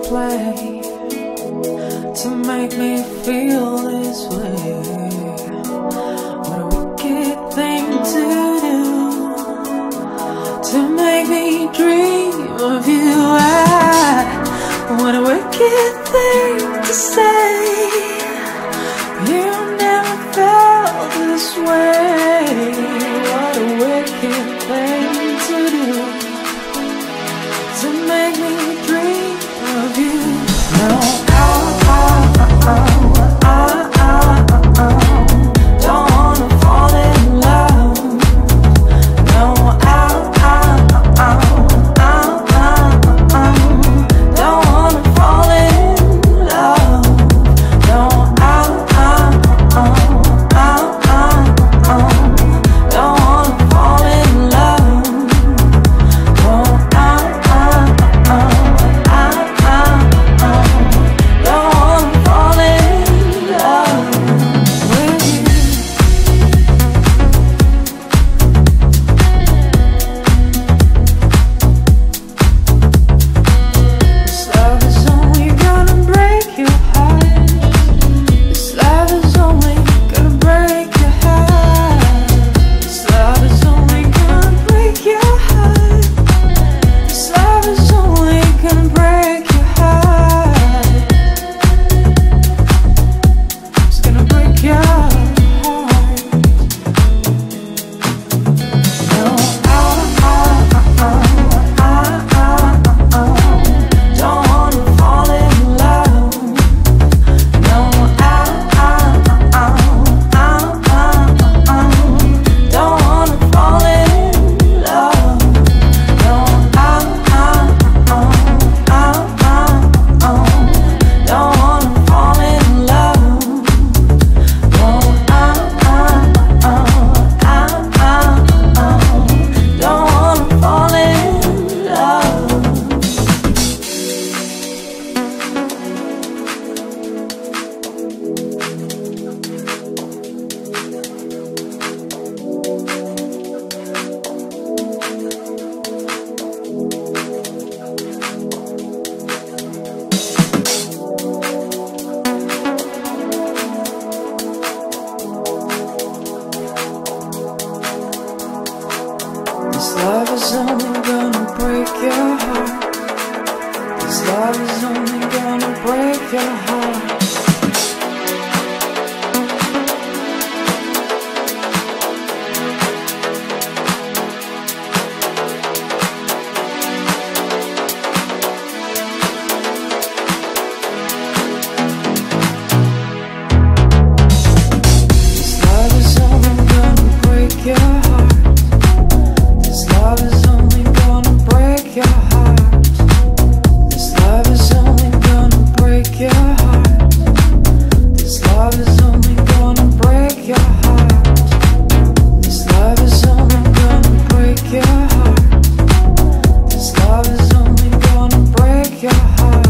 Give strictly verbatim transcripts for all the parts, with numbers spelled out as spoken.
play to make me feel this way? What a wicked thing to do, to make me dream of you. I, what a wicked thing to say. You never felt this way. What a wicked thing to do, to make me dream of you. No, I, I, I, I, I, I don't wanna fall in love. No, I, I, I, I, I, I don't wanna fall in love. No, I, I, I, I, I, I don't wanna fall in love. No, I, I, I, I, I, I don't wanna fall in love with you. This love is only gonna break your heart. This love is only gonna break your heart. This love is only gonna break your heart. This love is only gonna break your heart. It's gonna break your heart. No, I, I, I, I, I, I don't wanna fall in love. No, I, I, I, I, I, I don't wanna fall in love. No, I, I, I, I, I, I don't wanna fall in love. No, I, I, I, I, I, I don't wanna fall in love. This love is only gonna break your heart. This love is only gonna break your heart. This love is only gonna break your heart. This love is only gonna break your heart. This love is only gonna break your heart. This love is only gonna break your heart. This love is only gonna break your heart. This love is only gonna break your heart.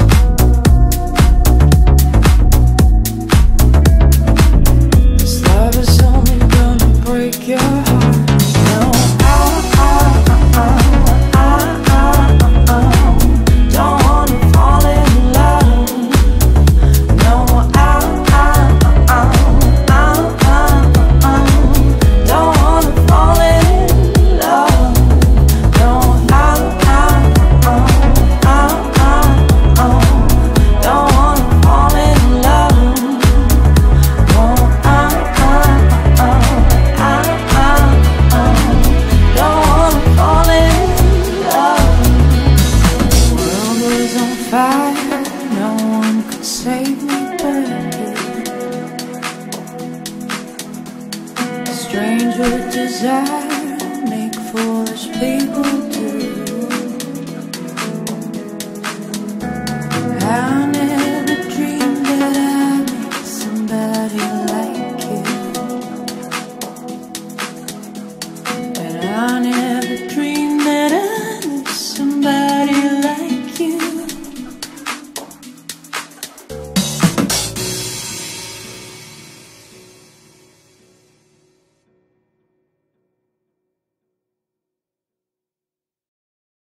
This love is only gonna break your heart. No, I, I, I, I, I, I don't wanna fall in love. No, I, I, I, I, I, I don't wanna fall in love. No, I, I, I, I, I, I don't wanna fall in love. No, I, I, I, I, I, I don't wanna fall in love. The world was on fire, no one could save me but you. A stranger desire